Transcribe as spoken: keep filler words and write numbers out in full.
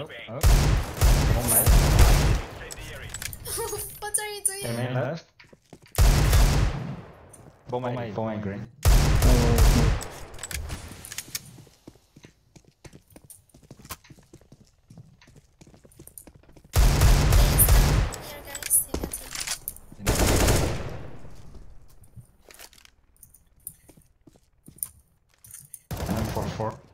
Oh, oh. One mate. What are you doing? Ten man left. Bomb A, bomb A green. Here, guys, you can see. And four four.